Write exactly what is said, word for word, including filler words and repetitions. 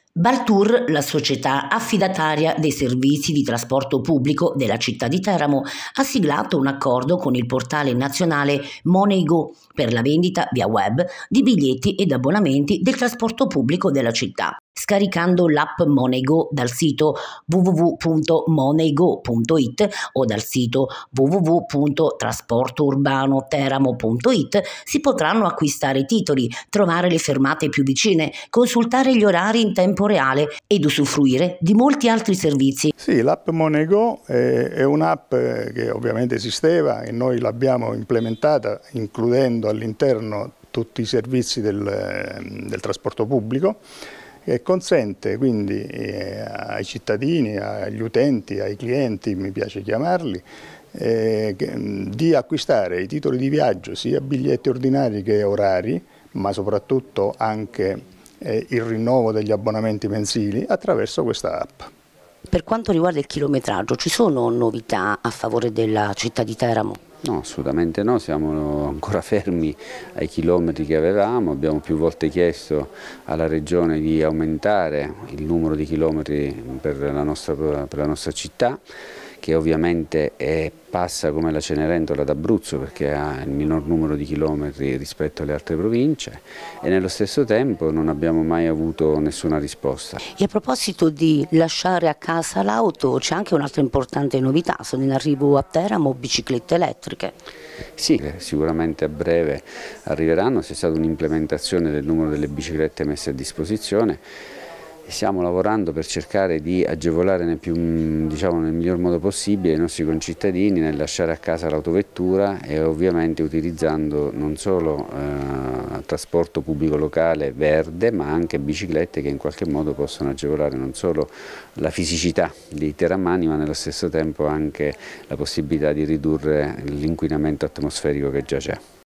Baltour, la società affidataria dei servizi di trasporto pubblico della città di Teramo, ha siglato un accordo con il portale nazionale MoneyGo per la vendita via web di biglietti ed abbonamenti del trasporto pubblico della città. Scaricando l'app MoneyGo dal sito w w w punto moneygo punto i t o dal sito w w w punto trasporto urbano teramo punto i t si potranno acquistare titoli, trovare le fermate più vicine, consultare gli orari in tempo reale ed usufruire di molti altri servizi. Sì, l'app MoneyGo è, è un'app che ovviamente esisteva e noi l'abbiamo implementata includendo all'interno tutti i servizi del, del trasporto pubblico, che consente quindi eh, ai cittadini, agli utenti, ai clienti, mi piace chiamarli, eh, di acquistare i titoli di viaggio, sia biglietti ordinari che orari, ma soprattutto anche eh, il rinnovo degli abbonamenti mensili attraverso questa app. Per quanto riguarda il chilometraggio, ci sono novità a favore della città di Teramo? No, assolutamente no, siamo ancora fermi ai chilometri che avevamo, abbiamo più volte chiesto alla Regione di aumentare il numero di chilometri per la nostra, per la nostra città, che ovviamente è, passa come la Cenerentola d'Abruzzo perché ha il minor numero di chilometri rispetto alle altre province e nello stesso tempo non abbiamo mai avuto nessuna risposta. E a proposito di lasciare a casa l'auto, c'è anche un'altra importante novità, sono in arrivo a Teramo biciclette elettriche. Sì, sicuramente a breve arriveranno, c'è stata un'implementazione del numero delle biciclette messe a disposizione. Stiamo lavorando per cercare di agevolare nel, più, diciamo, nel miglior modo possibile i nostri concittadini nel lasciare a casa l'autovettura e ovviamente utilizzando non solo eh, trasporto pubblico locale verde ma anche biciclette che in qualche modo possono agevolare non solo la fisicità dei teramani ma nello stesso tempo anche la possibilità di ridurre l'inquinamento atmosferico che già c'è.